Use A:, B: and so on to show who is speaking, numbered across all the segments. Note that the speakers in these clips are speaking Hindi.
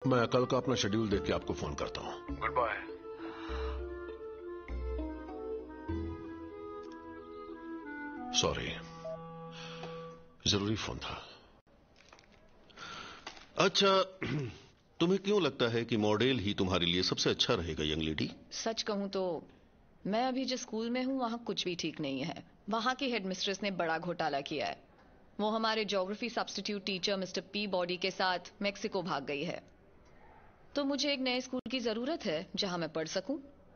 A: मैं कल का अपना शेड्यूल देख के आपको फोन करता हूँ।
B: Good bye.
A: सॉरी, जरूरी फोन था। अच्छा, तुम्हें क्यों लगता है कि मॉडेल ही तुम्हारे लिए सबसे अच्छा रहेगा यंग लेडी?
C: सच कहूं तो मैं अभी जिस स्कूल में हूं वहां कुछ भी ठीक नहीं है। वहां की हेडमिस्ट्रेस ने बड़ा घोटाला किया है। वो हमारे geography substitute teacher mister Peabody के साथ मेक्सिको भाग गई है। तो मुझे एक नए स्कूल की जरूरत है जहां मैं पढ़ सकूं।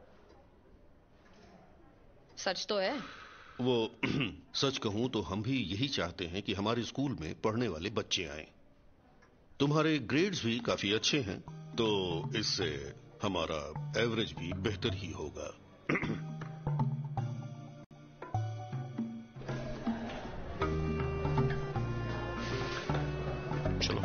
C: सच तो है।
A: वो सच कहूं तो हम भी यही चाहते हैं कि हमारे स्कूल में पढ़ने वाले बच्चे आएं। तुम्हारे ग्रेड्स भी काफी अच्छे हैं, तो इससे हमारा एवरेज भी बेहतर ही होगा। चलो।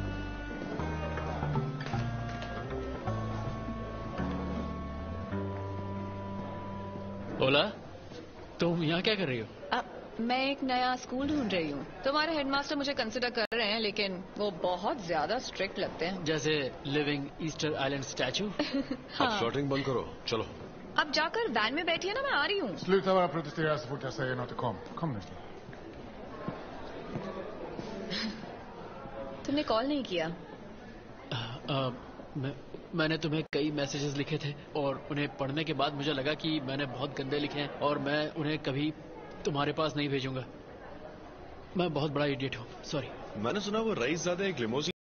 D: ओला, तुम यहाँ क्या कर रही हो?
C: मैं एक नया स्कूल ढूंढ रही हूँ। तुम्हारे हेडमास्टर मुझे कंसिडर कर रहे हैं, लेकिन वो बहुत ज्यादा स्ट्रिक्ट लगते हैं।
D: जैसे लिविंग ईस्टर आइलैंड स्टैचू।
C: हाँ।
A: अब शॉटिंग बंद करो, चलो।
C: अब जाकर वैन में बैठिए ना, मैं आ रही हूँ।
B: Sluta bara protestera så fort jag säger något och kom. Kom nu.
C: तुमने कॉल नहीं किया?
D: मैंने तुम्हें कई मैसेजेस लिखे थे और उन्हें पढ़ने के बाद मुझे लगा कि मैंने बहुत गंदे लिखे हैं और मैं उन्हें कभी तुम्हारे पास नहीं भेजूंगा। मैं बहुत बड़ा इडियट हूँ, सॉरी।
E: मैंने सुना वो रईस ज़ादा एक लिमोजिन